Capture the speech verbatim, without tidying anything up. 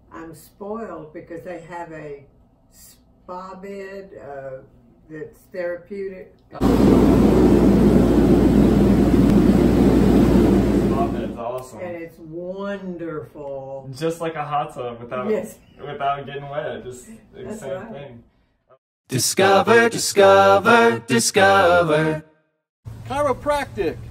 I'm spoiled because they have a spa bed uh, that's therapeutic. Spa bed's awesome. And it's wonderful. Just like a hot tub without yes. without getting wet. Just the That's same right. thing. Discover, discover, discover. Chiropractic.